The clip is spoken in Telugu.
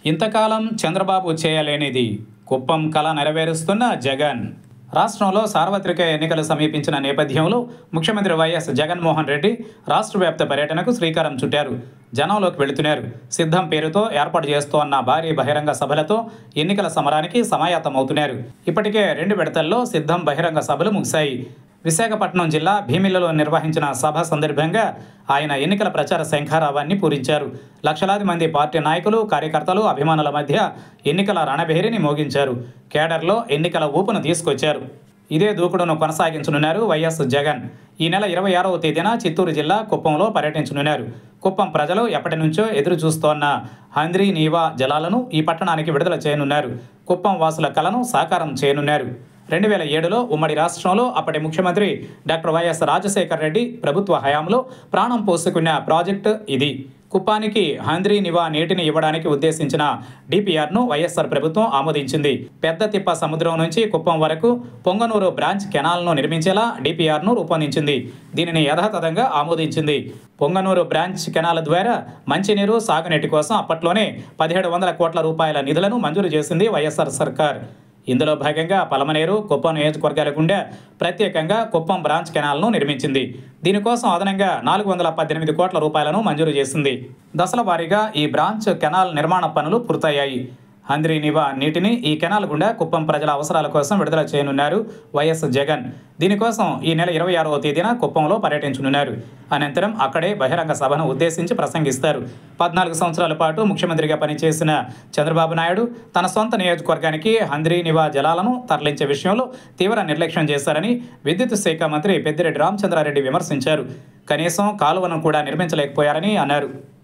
ఇంతకాలం చంద్రబాబు చేయలేనిది కుప్పం కల నెరవేరుస్తున్న జగన్. రాష్ట్రంలో సార్వత్రిక ఎన్నికలు సమీపించిన నేపథ్యంలో ముఖ్యమంత్రి వైఎస్ జగన్మోహన్ రెడ్డి రాష్ట్ర వ్యాప్త పర్యటనకు శ్రీకారం చుట్టారు. జనంలోకి వెళుతున్నారు. సిద్ధం పేరుతో ఏర్పాటు చేస్తోన్న భారీ బహిరంగ సభలతో ఎన్నికల సమరానికి సమాయత్తమవుతున్నారు. ఇప్పటికే 2 విడతల్లో సిద్ధం బహిరంగ సభలు ముగిశాయి. విశాఖపట్నం జిల్లా భీమిలిలో నిర్వహించిన సభ సందర్భంగా ఆయన ఎన్నికల ప్రచార శంఖారావాన్ని పూరించారు. లక్షలాది మంది పార్టీ నాయకులు, కార్యకర్తలు, అభిమానుల మధ్య ఎన్నికల రణబేరిని మోగించారు. కేడర్లో ఎన్నికల ఊపును తీసుకొచ్చారు. ఇదే దూకుడును కొనసాగించనున్నారు వైఎస్ జగన్. ఈ నెల 26వ తేదీన చిత్తూరు జిల్లా కుప్పంలో పర్యటించనున్నారు. కుప్పం ప్రజలు ఎప్పటి నుంచో ఎదురు చూస్తోన్న హంద్రీ నీవా జలాలను ఈ పట్టణానికి విడుదల చేయనున్నారు. కుప్పం వాసుల కలను సాకారం చేయనున్నారు. 2007లో ఉమ్మడి రాష్ట్రంలో అప్పటి ముఖ్యమంత్రి డాక్టర్ వైఎస్ రాజశేఖర రెడ్డి ప్రభుత్వ హయాంలో ప్రాణం పోసుకున్న ప్రాజెక్టు ఇది. కుప్పానికి హంద్రీ నివా నీటిని ఇవ్వడానికి ఉద్దేశించిన డిపిఆర్ను వైఎస్ఆర్ ప్రభుత్వం ఆమోదించింది. పెద్ద తిప్ప సముద్రం నుంచి కుప్పం వరకు పొంగనూరు బ్రాంచ్ కెనాల్ను నిర్మించేలా డిపిఆర్ను రూపొందించింది. దీనిని యథాతథంగా ఆమోదించింది. పొంగనూరు బ్రాంచ్ కెనాల్ ద్వారా మంచినీరు, సాగునీటి కోసం అప్పట్లోనే 1700 కోట్ల రూపాయల నిధులను మంజూరు చేసింది వైఎస్ఆర్ సర్కార్. ఇందులో భాగంగా పలమనేరు, కుప్పం నియోజకవర్గాల గుండా ప్రత్యేకంగా కుప్పం బ్రాంచ్ కెనాల్ను నిర్మించింది. దీనికోసం అదనంగా 418 కోట్ల రూపాయలను మంజూరు చేసింది. దశల వారీగా ఈ బ్రాంచ్ కెనాల్ నిర్మాణ పనులు పూర్తయ్యాయి. హంద్రీ నివా నీటిని ఈ కెనాల్ గుండా కుప్పం ప్రజల అవసరాల కోసం విడుదల చేయనున్నారు వైఎస్ జగన్. దీనికోసం ఈ నెల 26వ తేదీన కుప్పంలో పర్యటించనున్నారు. అనంతరం అక్కడే బహిరంగ సభను ఉద్దేశించి ప్రసంగిస్తారు. 14 సంవత్సరాల పాటు ముఖ్యమంత్రిగా పనిచేసిన చంద్రబాబు నాయుడు తన సొంత నియోజకవర్గానికి హంద్రీ నివా జలాలను తరలించే విషయంలో తీవ్ర నిర్లక్ష్యం చేశారని విద్యుత్ శాఖ మంత్రి పెద్దిరెడ్డి రామచంద్రారెడ్డి విమర్శించారు. కనీసం కాలువను కూడా నిర్మించలేకపోయారని అన్నారు.